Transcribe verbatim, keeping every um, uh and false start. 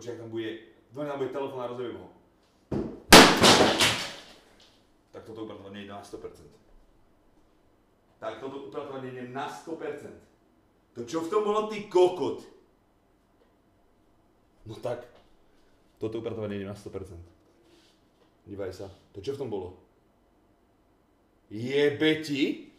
Počkaj, tam bude, dvoň nám bude telefón a rozjebím ho. Tak toto upratovanie ide na sto percent. Tak toto upratovanie ide na sto percent. To čo v tom bolo, ty kokot? No tak, toto upratovanie ide na sto percent. Dívaj sa, to čo v tom bolo? Jebe ti?